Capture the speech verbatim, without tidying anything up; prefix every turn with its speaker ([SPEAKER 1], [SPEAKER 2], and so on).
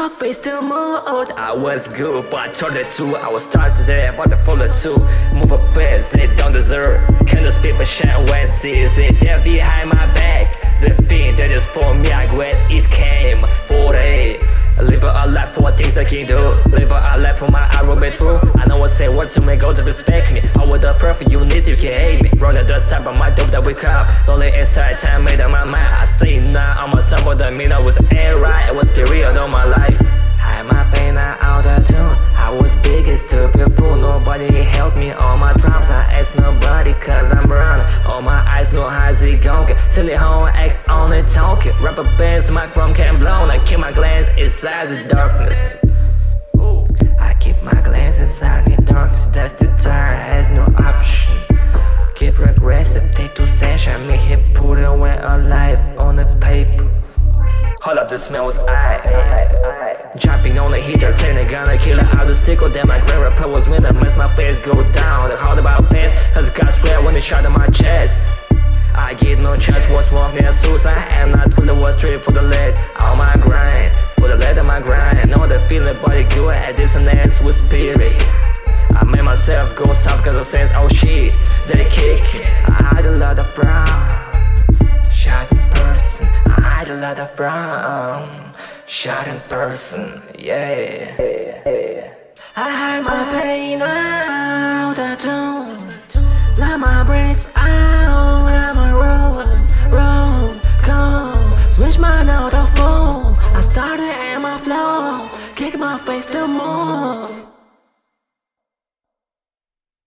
[SPEAKER 1] my face to mood. I was good, but I turned it to. I was started there, but I followed too. Move a face, they don't deserve. Can those people shine when sees it? They're behind my back. The thing that is for me, I guess it came for they. Live a life for things I can do. Live a life for my I will be true. I know what say words to make God to respect me. I was the perfect you need, you can hate me. Roll the dust up on my dope that wake up. Lonely inside time made up my mind. I say now I'm a sample the middle with the air right. It was period of my life. Hide my pain, I autotune. I was big and stupid fool. Nobody helped me on my drums. I asked nobody cause I'm brown. All my eyes know how's it going. Silly home act on it talking. Rubber bands, my chrome can blow. I keep my glance inside the darkness. I keep my glance inside the darkness. That's the tire, has no option. Keep regressive, take two sessions. Make him put away a life on the paper. Hold up, the smell was I jumping on the heater, turn the gun, the killer out the stick. Or then my grand rapper was when I mess my face go down. The hard about pants, cause got spread when they shot in my chest. I get no chance, what's wrong, there's suicide. And I told it was straight for the lead. On my grind, for the lead of my grind. I know the feeling, body good at dissonance with spirit. I made myself go soft cause of sense, oh shit, they kick. I had a lot of frown, shot in person. I had a lot of frown, shot in person, yeah. I hide my pain out of tune. Let my brains out, let my road, road, come. Switch my note of phone. I started in my flow, kick my face to move.